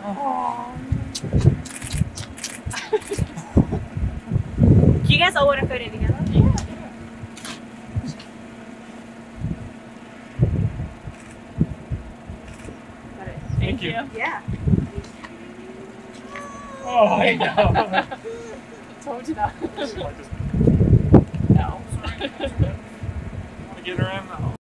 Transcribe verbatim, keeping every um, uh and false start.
Oh. Do you guys all want a photo together? Yeah. Got it. Thank, Thank you. you. Yeah. Oh, I know. Told you that. No. Sorry. Want to get her in?